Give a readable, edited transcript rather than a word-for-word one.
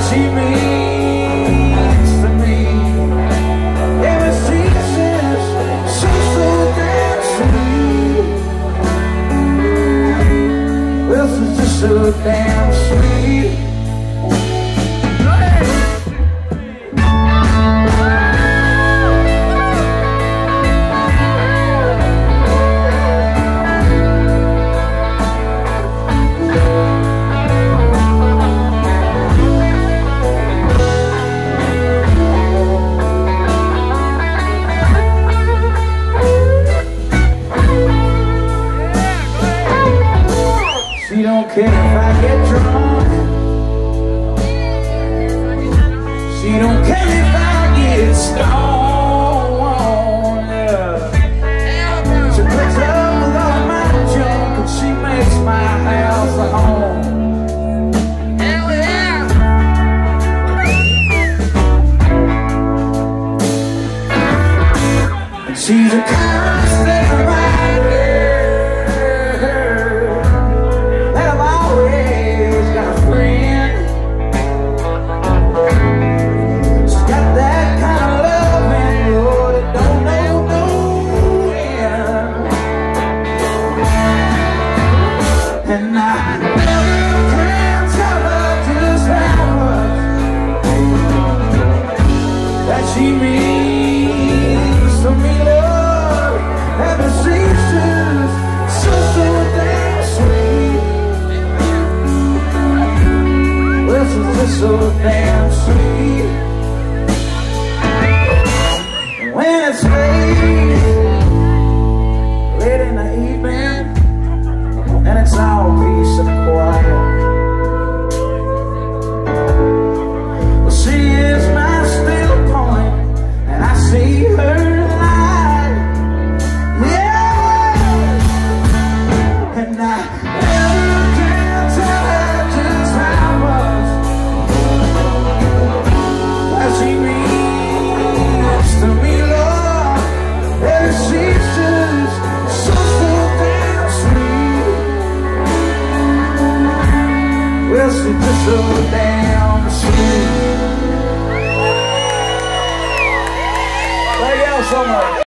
she means to me. Ever since so damn sweet. Well, she's just so damn sweet. She don't care if I get drunk. She don't care if I get stoned. Yeah. She puts up with all my junk and she makes my house a home. Hell yeah! And she's a constant reminder. And I never can tell her just how much that she means to me, Lord. Ever since she's so damn sweet. Well, she's just so damn sweet. And when it's late in the evening, and it's all peace and quiet, well, she is my still point, and I see her light. Yeah, and I never can tell her just how much that she means to me, Lord. And she's just so damn sweet. Well, she's just so damn